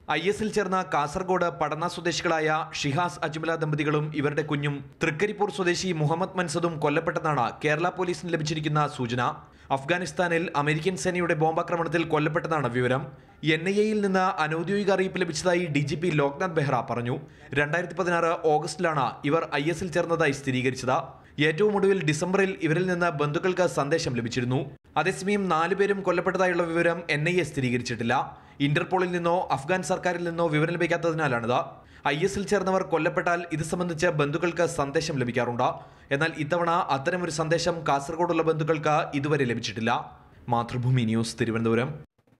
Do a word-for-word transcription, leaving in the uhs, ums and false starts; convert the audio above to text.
I എസിൽ ചേർന്ന കാസർഗോഡ് പടന്ന സ്വദേശികളായ ഷിഹാസ് അജ്മല ദമ്പതികളും ഇവരുടെ കുഞ്ഞും തൃക്കരിപ്പൂർ സ്വദേശി മുഹമ്മദ് മൻസദും കൊല്ലപ്പെട്ടെന്നാണ് കേരള പോലീസിന് ലഭിച്ചിരിക്കുന്ന സൂചന. അഫ്ഗാനിസ്ഥാനിൽ അമേരിക്കൻ സേനയുടെ ബോംബാക്രമണത്തിൽ കൊല്ലപ്പെട്ടതാണ് വിവരം. എൻ ഐ എയിൽ നിന്ന് അനൌദ്യോഗിക അറിയിപ്പ് ലഭിച്ചതായി D G P Loknath Behera പറഞ്ഞു. രണ്ടായിരത്തി പതിനാറ് ഓഗസ്റ്റിലാണ് ഇവർ ഐ എസിൽ ചേർന്നതായി സ്ഥിരീകരിച്ചത്. ഏറ്റവും ഒടുവിൽ ഡിസംബറിൽ ഇവരിൽ നിന്ന് ബന്ധുക്കൾക്ക് സന്ദേശം ലഭിച്ചിരുന്നു. അതേസമയം നാലുപേരും കൊല്ലപ്പെട്ടതായുള്ള വിവരം എൻ ഐ എ സ്ഥിരീകരിച്ചിട്ടില്ല. ഇന്റർപോളിൽ നിന്നോ അഫ്ഗാൻ സർക്കാരിൽ നിന്നോ വിവരം ലഭിക്കാത്തതിനാലാണിത്. ഐ എസിൽ ചേർന്നവർ കൊല്ലപ്പെട്ടാൽ ഇത് സംബന്ധിച്ച് ബന്ധുക്കൾക്ക് സന്ദേശം ലഭിക്കാറുണ്ട്. എന്നാൽ ഇത്തവണ അത്തരമൊരു സന്ദേശം കാസർഗോഡുള്ള ബന്ധുക്കൾക്ക് ഇതുവരെ ലഭിച്ചിട്ടില്ല. മാതൃഭൂമി ന്യൂസ്, തിരുവനന്തപുരം.